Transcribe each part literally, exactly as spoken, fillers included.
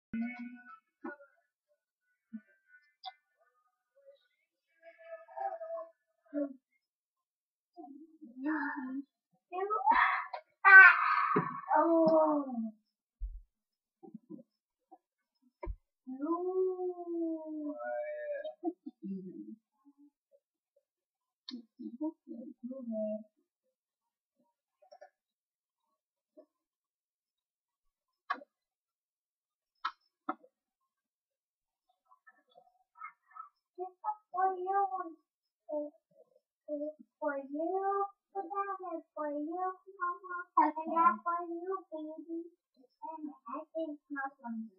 Oh. For you, for you, put that for you, mama, and that for you, baby, and I think not for you.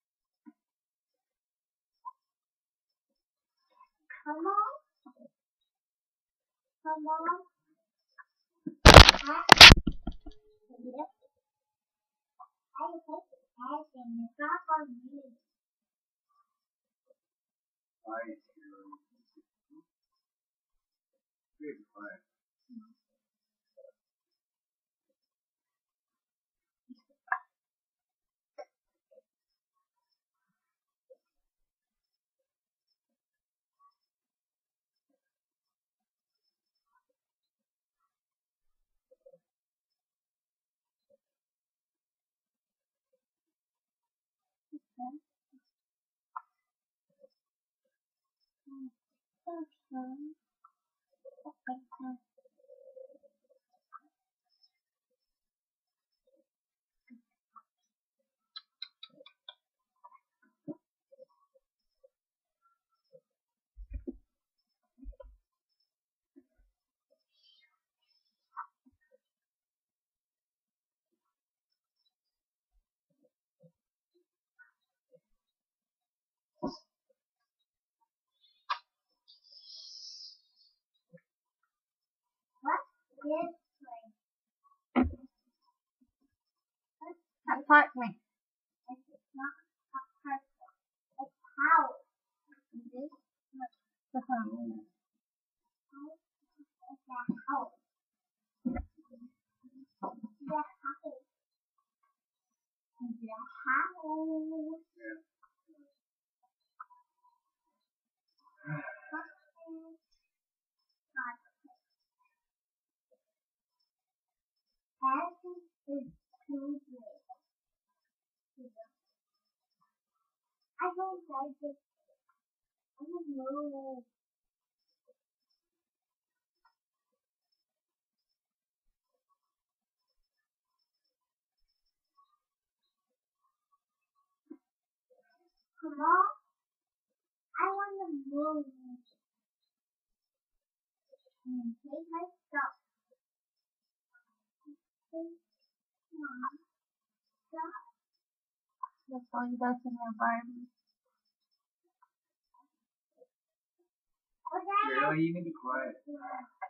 Come on, come on, I, yep, I take everything, it's not for me. Why is your good fun? Apartment. It's not apartment. It's house. This is the home. It's a house. The house. The house. I don't like it. I don't know. Come on. I want to move. And take my stuff. Mom, stop. The phone goes in your Barbie. Girl, you need to be quiet.